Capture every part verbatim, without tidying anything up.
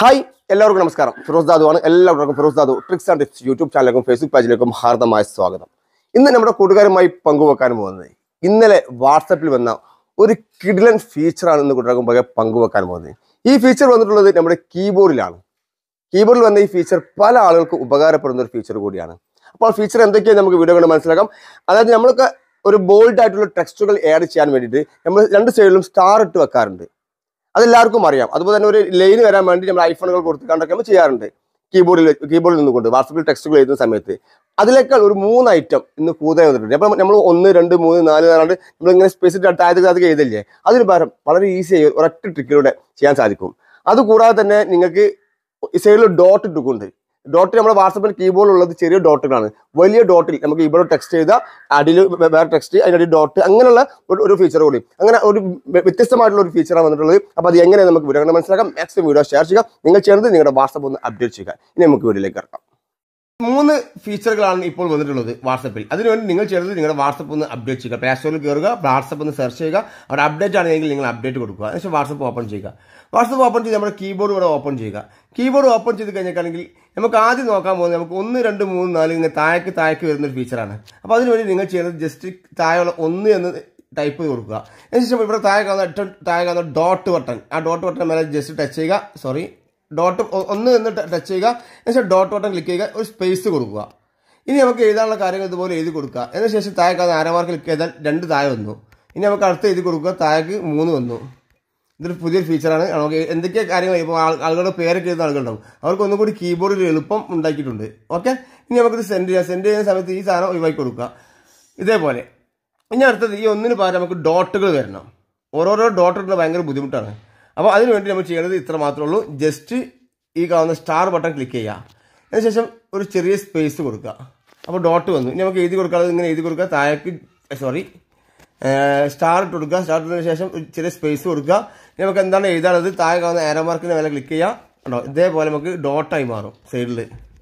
Hi എല്ലാവർക്കും നമസ്കാരം. ഫിറോസ് ദാദു ആണ്. എല്ലാവർക്കും Firoz Dadu tricks and tips YouTube ചാനലിലേക്കും ഫേസ്ബുക്ക് പേജിലേക്കും ഹാർദമായ സ്വാഗതം. ഇന്ന് നമ്മുടെ കൂട്ടുകാരുമായി പങ്കുവെക്കാൻ പോകുന്നത് ഇന്നലെ വാട്സാപ്പിൽ വന്ന ഒരു കിഡിലൻ ഫീച്ചറാണ് ഇന്ന് കൂട്ടുകാർക്കും പങ്കുവെക്കാൻ പോകുന്നത്. ഈ ഫീച്ചർ വന്നിട്ടുള്ളത് നമ്മുടെ കീബോർഡിലാണ്. കീബോർഡിൽ വന്ന ഈ ഫീച്ചർ പല ആളുകൾക്കും ഉപകാരപ്പെടുന്ന ഒരു ഫീച്ചർ കൂടിയാണ്. അപ്പോൾ ഫീച്ചർ എന്തൊക്കെയാണ് നമുക്ക് വീഡിയോ കൊണ്ട് മനസ്സിലാക്കാം. അതായത് നമ്മൾക്ക് ഒരു ബോൾഡ് ആയിട്ടുള്ള ടെക്സ്റ്റുകൾ ആഡ് ചെയ്യാൻ വേണ്ടിയിട്ട് നമ്മൾ രണ്ട് സൈഡിലും സ്റ്റാർ ഇട്ട് വെക്കാറുണ്ട്. അതെല്ലാവർക്കും അറിയാം. അതുപോലെ തന്നെ ഒരു ലൈൻ വരാൻ വേണ്ടി നമ്മൾ ഐഫോണുകൾ കൊടുത്ത് കണ്ടൊക്കെ നമ്മൾ ചെയ്യാറുണ്ട്. കീബോർഡിൽ കീബോർഡിൽ നിന്നുകൊണ്ട് വാട്സാപ്പിൽ ടെക്സ്റ്റുകൾ എഴുതുന്ന സമയത്ത് അതിലേക്കാൾ ഒരു മൂന്ന് ഐറ്റം ഇന്ന് പുതുതായി വന്നിട്ടുണ്ട്. അപ്പോൾ നമ്മൾ ഒന്ന് രണ്ട് മൂന്ന് നാല് നാലാണ്ട് നമ്മളിങ്ങനെ സ്പെസിഫിക് താഴത്തേക്ക് അതൊക്കെ എഴുതില്ലേ, അതിന് പകരം വളരെ ഈസിയായി ഒരൊറ്റ ട്രിക്കിലൂടെ ചെയ്യാൻ സാധിക്കും. അതുകൂടാതെ തന്നെ നിങ്ങൾക്ക് ഈ സൈഡിൽ ഡോട്ട് ഇട്ടുകൊണ്ട് ഡോട്ട് നമ്മുടെ വാട്സാപ്പിൽ കീബോർഡിലുള്ളത് ചെറിയ ഡോട്ടുകളാണ്. വലിയ ഡോട്ടിൽ നമുക്ക് ഇവിടെ ടെക്സ്റ്റ് ചെയ്താൽ അടിയിൽ വേറെ ടെക്സ്റ്റ്, അതിനടി ഡോട്ട്, അങ്ങനെയുള്ള ഒരു ഫീച്ചർ കൂടി, അങ്ങനെ ഒരു വ്യത്യസ്തമായിട്ടുള്ള ഒരു ഫീച്ചറാണ് വന്നിട്ടുള്ളത്. അപ്പോൾ അത് എങ്ങനെ നമുക്ക് വീഡിയോ കണ്ട് മനസ്സിലാക്കാം. മാക്സിമം വീഡിയോ ഷെയർ ചെയ്യുക. നിങ്ങൾ ചെയ്യുന്നത് നിങ്ങളുടെ വാട്സാപ്പ് ഒന്ന് അപ്ഡേറ്റ് ചെയ്യുക. ഇനി നമുക്ക് വീഡിയോയിലേക്ക് ഇറക്കാം. മൂന്ന് ഫീച്ചറുകളാണ് ഇപ്പോൾ വന്നിട്ടുള്ളത് വാട്സാപ്പിൽ. അതിനുവേണ്ടി നിങ്ങൾ ചെയ്യുന്നത് നിങ്ങളുടെ വാട്സാപ്പ് ഒന്ന് അപ്ഡേറ്റ് ചെയ്യുക. പ്ലേ സ്റ്റോറിൽ കയറുക, വാട്സാപ്പ് ഒന്ന് സെർച്ച് ചെയ്യുക. അവിടെ അപ്ഡേറ്റ് ആണെങ്കിൽ നിങ്ങൾ അപ്ഡേറ്റ് കൊടുക്കുക. അതിനുശേഷം വാട്സാപ്പ് ഓപ്പൺ ചെയ്യുക. വാട്സാപ്പ് ഓപ്പൺ ചെയ്ത് നമ്മുടെ കീബോർഡ് ഇവിടെ ഓപ്പൺ ചെയ്യുക. കീബോർഡ് ഓപ്പൺ ചെയ്ത് കഴിഞ്ഞിട്ടാണെങ്കിൽ നമുക്ക് ആദ്യം നോക്കാൻ പോകുന്നത് നമുക്ക് ഒന്ന് രണ്ട് മൂന്ന് നാല് ഇങ്ങനെ താഴേക്ക് താഴേക്ക് വരുന്ന ഒരു ഫീച്ചറാണ്. അപ്പോൾ അതിനുവേണ്ടി നിങ്ങൾ ചെയ്യുന്നത് ജസ്റ്റ് താഴെയുള്ള ഒന്ന് എന്ന് ടൈപ്പ് ചെയ്ത് കൊടുക്കുക. അതിനുശേഷം ഇവിടെ താഴെ കാണുന്ന ഏറ്റവും താഴെ കാണുന്ന ഡോട്ട് ബട്ടൺ, ആ ഡോട്ട് ബട്ടൺ മേലെ ജസ്റ്റ് ടച്ച് ചെയ്യുക. സോറി ഡോട്ട് ഒന്ന് എന്ന് ടച്ച് ചെയ്യുക. അതിനുശേഷം ഡോട്ട് ബട്ടൺ ക്ലിക്ക് ചെയ്യുക, ഒരു സ്പേസ് കൊടുക്കുക. ഇനി നമുക്ക് എഴുതാനുള്ള കാര്യങ്ങൾ ഇതുപോലെ എഴുതി കൊടുക്കുക. അതിനുശേഷം താഴെ കാണുന്ന ആരോമാർക്ക് ക്ലിക്ക് ചെയ്താൽ രണ്ട് താഴെ വന്നു. ഇനി നമുക്ക് അടുത്ത് എഴുതി കൊടുക്കുക, താഴേക്ക് മൂന്ന് വന്നു. ഇതൊരു പുതിയൊരു ഫീച്ചറാണ്. നമുക്ക് എന്തൊക്കെ കാര്യങ്ങൾ ഇപ്പോൾ ആളുകളുടെ പേരൊക്കെ എഴുതുന്ന ആളുകളുണ്ടാവും, അവർക്ക് ഒന്നും കൂടി കീബോർഡിൽ എളുപ്പം ഉണ്ടാക്കിയിട്ടുണ്ട്. ഓക്കെ, ഇനി നമുക്കിത് സെൻഡ് ചെയ്യാം. സെൻഡ് ചെയ്യുന്ന സമയത്ത് ഈ സാധനം ഒഴിവാക്കി കൊടുക്കുക ഇതേപോലെ. ഇനി അടുത്തത് ഈ ഒന്നിന് പകരം നമുക്ക് ഡോട്ടുകൾ വരണം. ഓരോരോ ഡോട്ടുകൾ ഭയങ്കര ബുദ്ധിമുട്ടാണ്. അപ്പോൾ അതിനുവേണ്ടി നമ്മൾ ചെയ്യേണ്ടത് ഇത്ര മാത്രമേ ഉള്ളൂ. ജസ്റ്റ് ഈ കാണുന്ന സ്റ്റാർ ബട്ടൺ ക്ലിക്ക് ചെയ്യുക. അതിനുശേഷം ഒരു ചെറിയ സ്പേസ് കൊടുക്കുക. അപ്പോൾ ഡോട്ട് വന്നു. ഇനി നമുക്ക് എഴുതി കൊടുക്കാതെ ഇങ്ങനെ എഴുതി കൊടുക്കുക. താഴേക്ക് സോറി സ്റ്റാർ ഇട്ട് കൊടുക്കുക. സ്റ്റാർ ഇട്ടതിന് ശേഷം ഒരു ചെറിയ സ്പേസ് കൊടുക്കുക. ഇനി നമുക്ക് എന്താണ് എഴുതാനുള്ളത് താഴെ കാണുന്ന ആരോ മാർക്കിന് മേലെ ക്ലിക്ക് ചെയ്യുക. ഉണ്ടോ, ഇതേപോലെ നമുക്ക് ഡോട്ടായി മാറും സൈഡിൽ.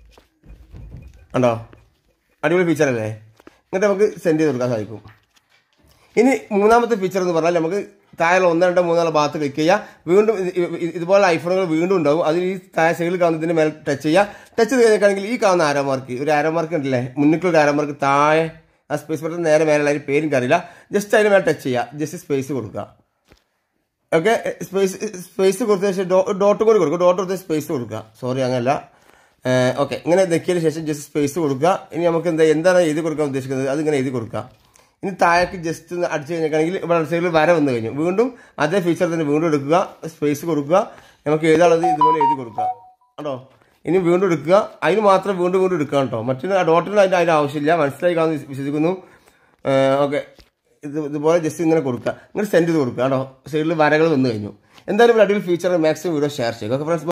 ഉണ്ടോ, അടിപൊളി ഫീച്ചർ അല്ലേ. എന്നിട്ട് നമുക്ക് സെൻഡ് ചെയ്ത് കൊടുക്കാൻ സാധിക്കും. ഇനി മൂന്നാമത്തെ ഫീച്ചർ എന്ന് പറഞ്ഞാൽ നമുക്ക് താഴെ ഒന്ന് രണ്ട് മൂന്നാല് ഭാഗത്ത് ക്ലിക്ക് ചെയ്യുക. വീണ്ടും ഇതുപോലെ ഐഫോണുകൾ വീണ്ടും ഉണ്ടാവും. അതിൽ ഈ താഴെ സൈഡിൽ കാണുന്നതിന് മേലെ ടച്ച് ചെയ്യുക. ടച്ച് ചെയ്ത് കഴിഞ്ഞാൽ ഈ കാണുന്ന ആരോ മാർക്ക്, ഒരു ആരോ മാർക്ക് ഉണ്ടല്ലേ മുന്നിലുള്ള ആരോ മാർക്ക് താഴെ ആ സ്പേസ് ബട്ടൺ നേരെ മേലെ അതിന് പേരും അറിയില്ല, ജസ്റ്റ് അതിന് മേലെ ടച്ച് ചെയ്യുക. ജസ്റ്റ് സ്പേസ് കൊടുക്കുക. ഓക്കെ, സ്പേസ് സ്പേസ് കൊടുത്ത ശേഷം ഡോട്ട് കൂടി കൊടുക്കുക. ഡോട്ട് കൊടുത്ത സ്പേസ് കൊടുക്കുക. സോറി അങ്ങനല്ല. ഓക്കെ, ഇങ്ങനെ നെക്കിയതിന് ശേഷം ജസ്റ്റ് സ്പേസ് കൊടുക്കുക. ഇനി നമുക്ക് എന്താ എന്താണ് എഴുതി കൊടുക്കാൻ ഉദ്ദേശിക്കുന്നത് അതിങ്ങനെ എഴുതി കൊടുക്കുക. ഇനി താഴേക്ക് ജസ്റ്റ് ഒന്ന് അടിച്ചു കഴിഞ്ഞിട്ടാണെങ്കിൽ ഇവിടെ സൈഡിൽ വര വന്നു കഴിഞ്ഞു. വീണ്ടും അതേ ഫീച്ചർ തന്നെ വീണ്ടും എടുക്കുക, സ്പേസ് കൊടുക്കുക. നമുക്ക് എഴുതാനുള്ളത് ഇതുപോലെ എഴുതി കൊടുക്കുക. കേട്ടോ, ഇനി വീണ്ടും എടുക്കുക. അതിന് മാത്രം വീണ്ടും വീണ്ടും എടുക്കുക കേട്ടോ. മറ്റൊരു ഡോട്ടിന് അതിൻ്റെ അതിൻ്റെ ആവശ്യമില്ല. മനസ്സിലായി കാണുന്ന വിശ്വസിക്കുന്നു. ഓക്കെ, ഇത് ഇതുപോലെ ജസ്റ്റ് ഇങ്ങനെ കൊടുക്കുക. ഇങ്ങനെ സെൻഡ് ചെയ്ത് കൊടുക്കുക. കേട്ടോ, സൈഡിൽ വരകൾ വന്നു കഴിഞ്ഞു. എന്തായാലും അടിപൊളി ഫീച്ചർ. മാക്സിമം വീഡിയോ ഷെയർ ചെയ്യുക. Okay friends.